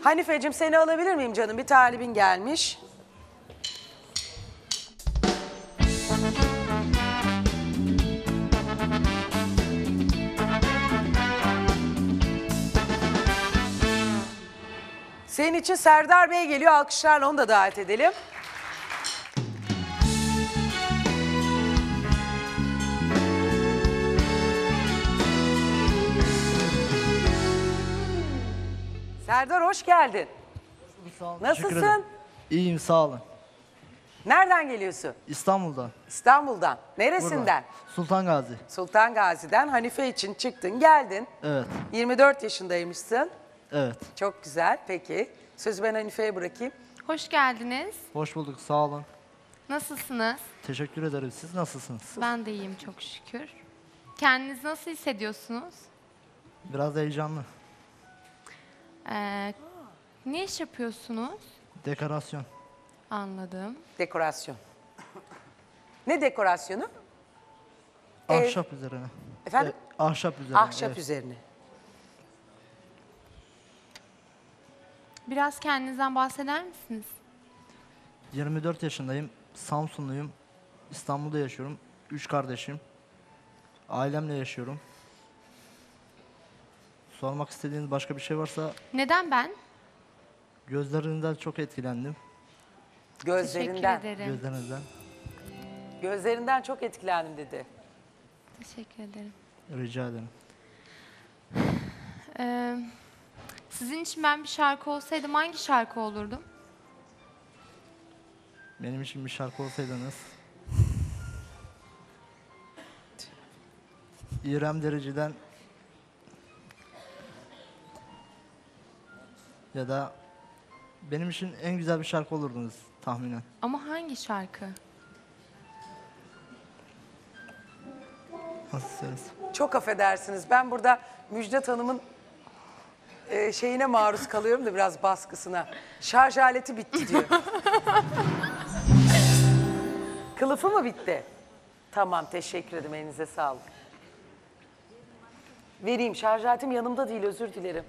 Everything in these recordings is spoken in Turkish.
Hanifeciğim seni alabilir miyim canım? Bir talibin gelmiş. Senin için Serdar Bey geliyor. Alkışlarla onu da davet edelim. Serdar hoş geldin. Sağ olun, teşekkür ederim. Nasılsın? İyiyim, sağ olun. Nereden geliyorsun? İstanbul'dan. İstanbul'dan. Neresinden? Buradan. Sultan Gazi. Sultan Gazi'den Hanife için çıktın, geldin. Evet, 24 yaşındaymışsın. evet. Çok güzel. Peki. Sözü ben Hanife'ye bırakayım. Hoş geldiniz. Hoş bulduk, sağ olun. Nasılsınız? Teşekkür ederim. Siz nasılsınız? Ben de iyiyim çok şükür. Kendinizi nasıl hissediyorsunuz? Biraz heyecanlı. Ne iş yapıyorsunuz? Dekorasyon. Anladım. Dekorasyon. Ne dekorasyonu? Ahşap üzerine. Efendim? Ahşap üzerine. Ahşap evet. üzerine. Biraz kendinizden bahseder misiniz? 24 yaşındayım. Samsunluyum. İstanbul'da yaşıyorum. 3 kardeşim. Ailemle yaşıyorum. Sormak istediğiniz başka bir şey varsa Neden ben? gözlerinden çok etkilendim. Gözlerinden. Teşekkür ederim. Gözlerinizden. Gözlerinden çok etkilendim dedi. Teşekkür ederim. Rica ederim. Sizin için ben bir şarkı olsaydım hangi şarkı olurdum? Benim için bir şarkı olsaydınız. İrem Derici'den ya da benim için en güzel bir şarkı olurdunuz tahminen. Ama hangi şarkı? Nasıl söyleriz? Çok affedersiniz. Ben burada Müjdat Hanım'ın şeyine maruz kalıyorum da biraz baskısına. Şarj aleti bitti diyor. Kılıfı mı bitti? Tamam, teşekkür ederim. Elinize sağlık. Vereyim. Şarj aletim yanımda değil, özür dilerim.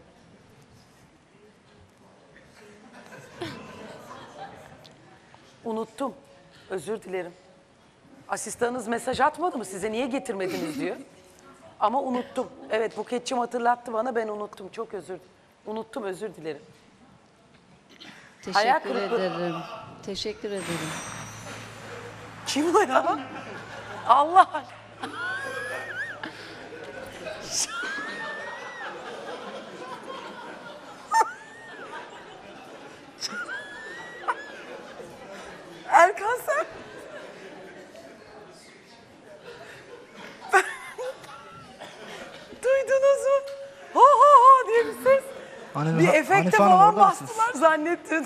Unuttum. Özür dilerim. Asistanınız mesaj atmadı mı size? Niye getirmediniz diyor. Ama unuttum. Evet, Buketçim hatırlattı bana, ben unuttum. Çok unuttum, özür dilerim. Hayal Teşekkür kırıklığı. ederim. Teşekkür ederim. Kim o ya? Allah! Erkan sen? Duydunuz mu? Ha ha ha diye bir ses. Bir efekte Hanife Hanım falan orada mısınız? bastılar zannettim.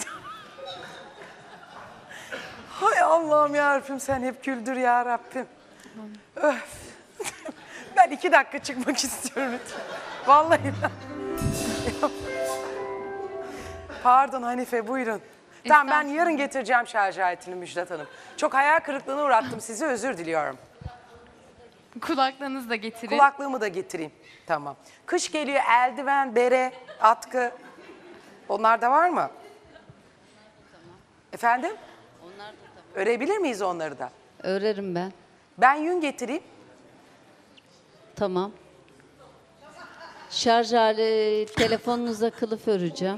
Hay Allah'ım yarabbim, sen hep güldür ya Rabbim. Öf. Ben 2 dakika çıkmak istiyorum lütfen. Vallahi ben. Pardon Hanife, buyurun. Tamam, ben yarın getireceğim şarj aletini Müjdat Hanım. Çok hayal kırıklığına uğrattım sizi, özür diliyorum. Kulaklarınızı da getirin. Kulaklığımı da getireyim. Tamam. Kış geliyor, eldiven, bere, atkı. Onlar da var mı? Efendim? Onlar da tamam. Örebilir miyiz onları da? Örerim ben. Ben yün getireyim. Tamam. Şarj aleti, telefonunuza kılıf öreceğim.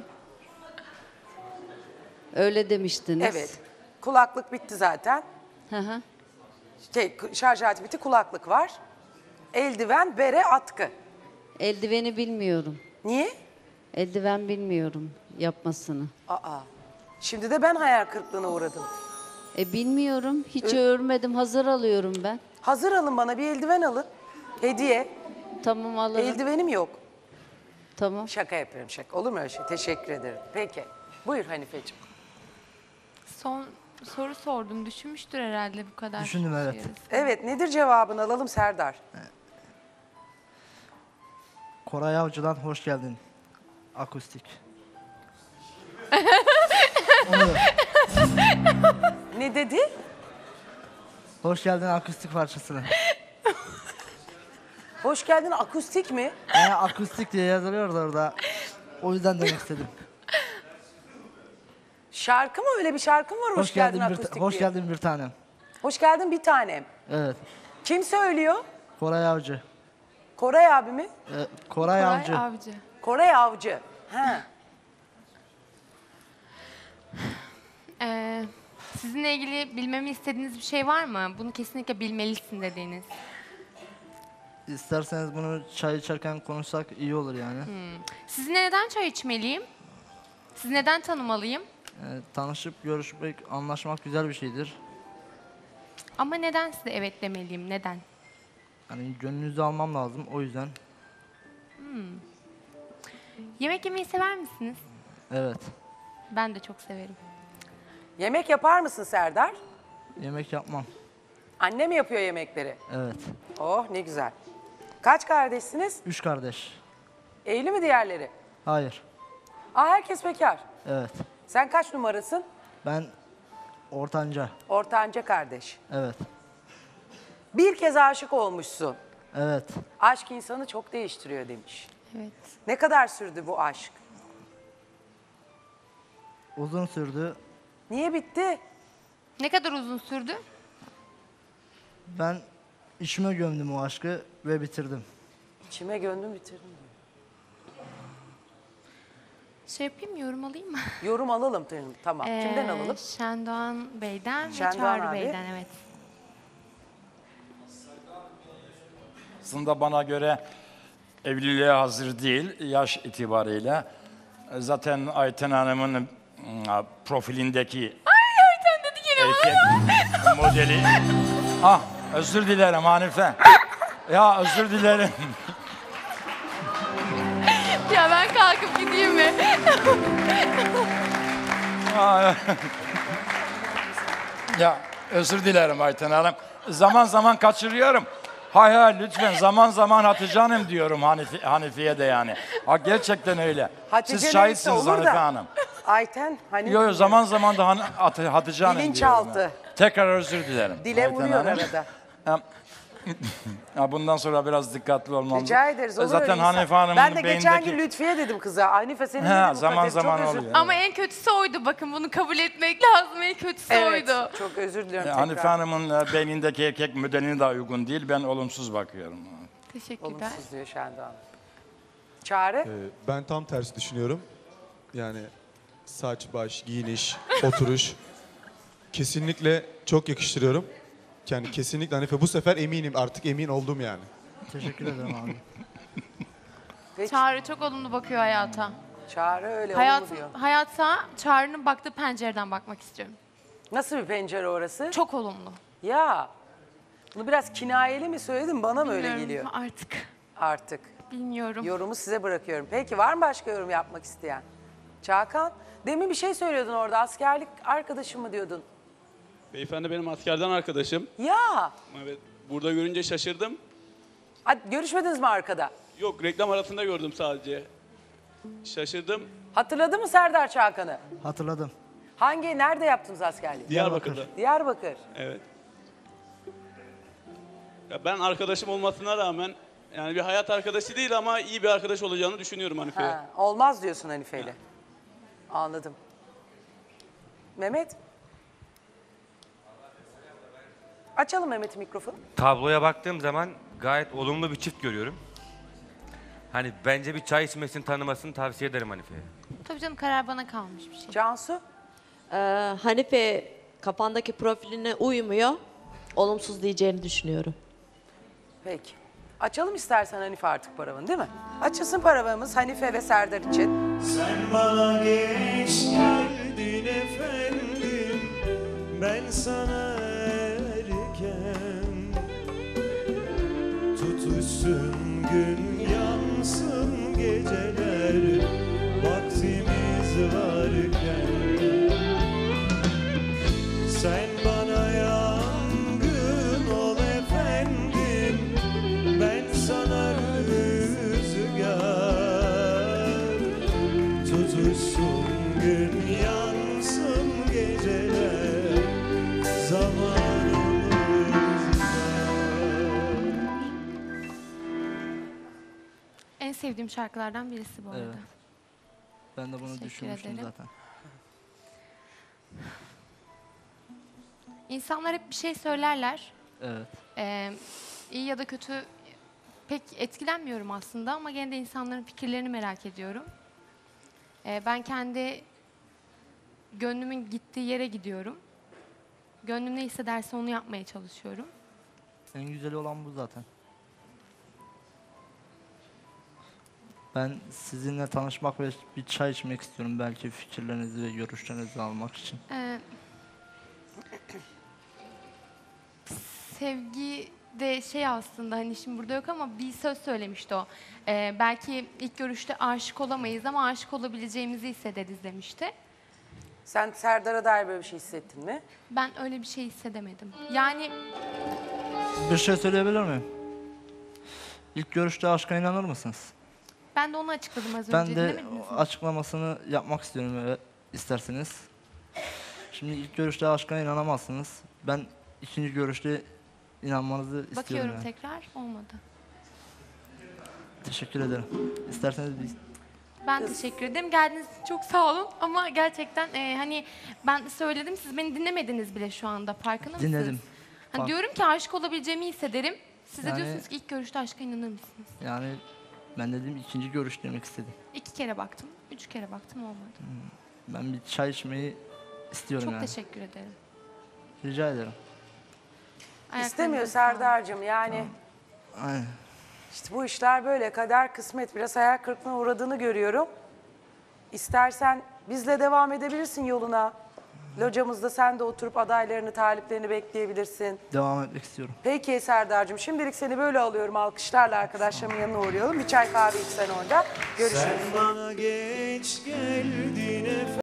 Öyle demiştiniz. Evet. Kulaklık bitti zaten. Hı hı. Şarj aleti bitti, kulaklık var. Eldiven, bere, atkı. Eldiveni bilmiyorum. Niye? Eldiven bilmiyorum yapmasını. Aa. Şimdi de ben hayal kırıklığına uğradım. Bilmiyorum. Hiç örmedim. Hazır alıyorum ben. Hazır alın, bana bir eldiven alın. Hediye. Tamam alırım. Eldivenim yok. Tamam. Şaka yapıyorum, şaka. Olur mu öyle şey? Teşekkür ederim. Peki. Buyur Hanifeciğim. Son soru sordum. Düşünmüştür herhalde bu kadar. Düşündüm, evet. şey arasında. Evet, nedir cevabını alalım Serdar? Koray Avcı'dan hoş geldin. Akustik. Ne dedi? Hoş geldin akustik parçasına. Hoş geldin, akustik mi? Akustik diye yazılıyor da orada. O yüzden demek istedim. Şarkı mı? Öyle bir şarkı mı var? Hoş geldin akustik Hoş diye. geldin bir tanem. Hoş geldin bir tanem. Evet. Kim söylüyor? Koray Avcı. Koray abi mi? Koray Avcı. Avcı. Koray Avcı. Ha. Sizinle ilgili bilmemi istediğiniz bir şey var mı? Bunu kesinlikle bilmelisin dediğiniz. İsterseniz bunu çay içerken konuşsak iyi olur yani. Sizinle neden çay içmeliyim? Sizi neden tanımalıyım? Tanışıp, görüşmek, anlaşmak güzel bir şeydir. Ama neden size evet demeliyim? Neden? Yani gönlünüzü almam lazım o yüzden. Yemek yemeyi sever misiniz? Evet. Ben de çok severim. Yemek yapar mısın Serdar? Yemek yapmam. Anne mi yapıyor yemekleri? Evet. Oh ne güzel. Kaç kardeşsiniz? 3 kardeş. Evli mi diğerleri? Hayır. Aa herkes bekar. Evet. Sen kaç numarasın? Ben ortanca. Ortanca kardeş. Evet. Bir kez aşık olmuşsun. Evet. Aşk insanı çok değiştiriyor demiş. Evet. Ne kadar sürdü bu aşk? Uzun sürdü. Niye bitti? Ne kadar uzun sürdü? Ben içime gömdüm o aşkı ve bitirdim. İçime gönlüm bitirdim diyor. Şey yapayım mı? Yorum alayım mı? Yorum alalım canım. Tamam. Kimden alalım? Şendoğan Bey'den Şendoğan ve Çağrı abi. Bey'den, evet. Aslında bana göre evliliğe hazır değil yaş itibariyle. Zaten Ayten Hanım'ın profilindeki erkek modeli. Ah özür dilerim Hanife. Ya özür dilerim. Ya ben kalkıp gideyim mi? Ya özür dilerim Ayten Hanım. Zaman zaman kaçırıyorum. Hay hay lütfen zaman zaman Hatice Hanım diyorum Hanifi'ye de yani. Ha gerçekten öyle. Hatice Siz şahitsiniz neyse olur Hanife da. Hanım. Ayten hani Yo, zaman zaman da Hatice Hanım Bilinçaltı. diyorum. Ya. Tekrar özür dilerim. dile Ayten vuruyor Hanım. arada. Ya bundan sonra biraz dikkatli olmam. Rica ederiz. Olur Zaten öyle insan. Hanife Hanım'ın Ben de geçen beyindeki- gün Lütfiye dedim kıza. Hanife senin He, dedim bu zaman Kadir, zaman çok özür oluyor. Ama en kötüsü oydu, bakın bunu kabul etmek lazım. En kötüsü Evet. oydu. Çok özür diliyorum Hanife tekrar. Hanım'ın beynindeki erkek modeline de uygun değil. Ben olumsuz bakıyorum. Teşekkürler. Olumsuz diyor Şendoğan. Çağrı? Ben tam tersi düşünüyorum. Yani saç, baş, giyiniş, oturuş kesinlikle çok yakıştırıyorum. Yani kesinlikle Hanife bu sefer eminim, artık emin oldum yani. Teşekkür ederim abi. Peki. Çağrı çok olumlu bakıyor hayata. Çağrı öyle olumlu diyor. Hayata Çağrı'nın baktığı pencereden bakmak istiyorum. Nasıl bir pencere orası? Çok olumlu. Ya. Bunu biraz kinayeli mi söyledin? Bana mı öyle Bilmiyorum, geliyor? Artık Artık. bilmiyorum. Yorumu size bırakıyorum. Peki var mı başka yorum yapmak isteyen? Çağkan, demin bir şey söylüyordun orada. Askerlik arkadaşım mı diyordun? Beyefendi benim askerden arkadaşım. Ya. Evet, burada görünce şaşırdım. Hadi görüşmediniz mi arkada? Yok, reklam arasında gördüm sadece. Şaşırdım. Hatırladı mı Serdar Çağkan'ı? Hatırladım. Nerede yaptınız askerlik? Diyarbakır'da. Diyarbakır. Evet. Ya ben arkadaşım olmasına rağmen yani bir hayat arkadaşı değil ama iyi bir arkadaş olacağını düşünüyorum Hanife'ye. Ha, olmaz diyorsun Hanife'yle. Anladım. Mehmet? Açalım Mehmet'in mikrofonu. Tabloya baktığım zaman gayet olumlu bir çift görüyorum. Hani bence bir çay içmesini, tanımasını tavsiye ederim Hanife'ye. Tabii canım, karar bana kalmış bir şey. Cansu? Hanife kafandaki profiline uymuyor. Olumsuz diyeceğini düşünüyorum. Peki. Açalım istersen Hanife artık paravanı değil mi? Açılsın paravanımız Hanife ve Serdar için. Sen bana geç geldin efendim, ben sana erken. Tutuşsun gün, yansın geceler, vaktimiz varken. Sen bana yangın ol efendim, ben sana rüzgar. Tutuşsun gün, yansın geceler, zamanımız var. En sevdiğim şarkılardan birisi bu arada. Evet. Ben de bunu Teşekkür düşünmüştüm ederim. zaten. İnsanlar hep bir şey söylerler. Evet. İyi ya da kötü pek etkilenmiyorum aslında ama gene de insanların fikirlerini merak ediyorum. Ben kendi gönlümün gittiği yere gidiyorum. Gönlüm ne hissederse onu yapmaya çalışıyorum. En güzeli olan bu zaten. Ben sizinle tanışmak ve bir çay içmek istiyorum. Belki fikirlerinizi ve görüşlerinizi almak için. Sevgi de şey aslında hani şimdi burada yok ama bir söz söylemişti o. Belki ilk görüşte aşık olamayız ama aşık olabileceğimizi hissederiz demişti. Sen Serdar'a dair böyle bir şey hissettin mi? Ben öyle bir şey hissedemedim. Yani Bir şey söyleyebilir miyim? İlk görüşte aşka inanır mısınız? ben de onu açıkladım az Ben önce. de Dinlemediniz mi? açıklamasını yapmak istiyorum isterseniz. Şimdi ilk görüşte aşka inanamazsınız. Ben ikinci görüşte inanmanızı istiyorum. Bakıyorum Yani. tekrar olmadı. Teşekkür ederim. İsterseniz biz... Ben teşekkür ederim. Geldiğiniz için çok sağ olun ama gerçekten hani ben söyledim siz beni dinlemediniz bile şu anda farkında mısınız? Dinledim. Hani Bak- diyorum ki aşık olabileceğimi hissederim. Siz de Yani- diyorsunuz ki ilk görüşte aşka inanır mısınız? Yani ben dedim ikinci görüş demek istedim. 2 kere baktım, 3 kere baktım olmadı. Ben bir çay içmeyi istiyorum Çok yani. teşekkür ederim. Rica ederim. İstemiyor Ayaklarınıza sağlık. Serdar'cığım yani. Aynen. İşte bu işler böyle kader kısmet biraz hayal kırıklığına uğradığını görüyorum. İstersen bizle devam edebilirsin yoluna. Locamızda sen de oturup adaylarını, taliplerini bekleyebilirsin. Devam etmek istiyorum. Peki Serdar'cığım şimdilik seni böyle alıyorum alkışlarla arkadaşlarımın yanına uğrayalım. Bir çay kahve içsen orada. Görüşürüz. Sen bana geç geldin